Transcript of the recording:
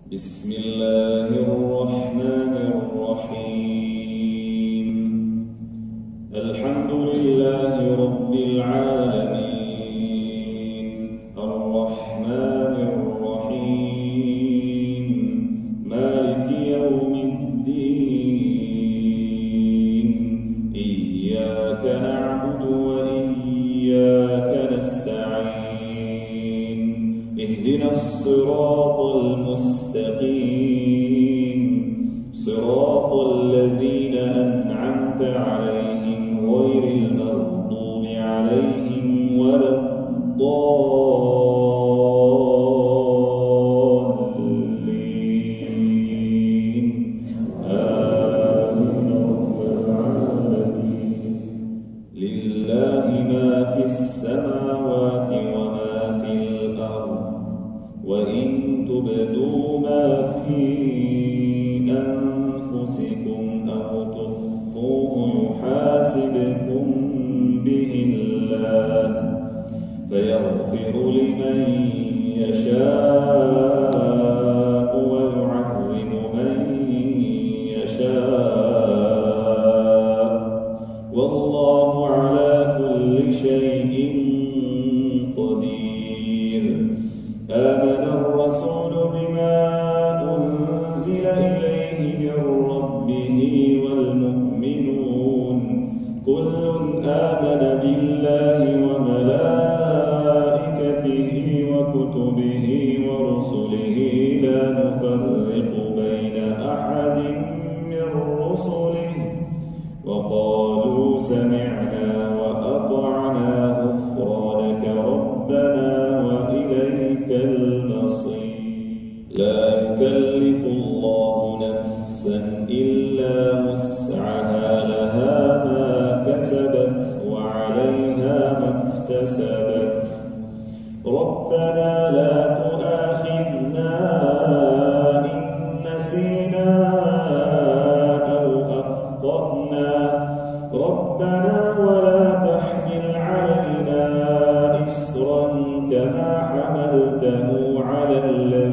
بسم الله الرحمن الرحيم. الحمد لله رب العالمين، الرحمن الرحيم، مالك يوم الدين. إياك نعبد وإياك نستعين. اهدنا الصراط المستقيم، صراط الذين أنعمت عليهم غير المغضوب عليهم ولا الضالين. آمين رب العالمين. لله ما في السماوات وما في الأرض، وإن تبدوا ما في أنفسكم أو تخفوه يحاسبكم به الله، فيغفر لمن يشاء ويعذب من يشاء، والله على كل شيء قدير. آمن الرسول بما أنزل إليه من ربه والمؤمنون، كل آمن بالله وملائكته وكتبه ورسله لا نفرق بين أحد من رسله، وقالوا سمعنا وأطعنا غفرانك ربنا وإليك المصير. لا يكلف الله نفسا إلا وسعها، لها ما كسبت وعليها ما اكتسبت. ربنا لا تؤاخذنا إن نسينا أو أخطأنا، ربنا ولا تحمل علينا إصرا كما حملته على الذين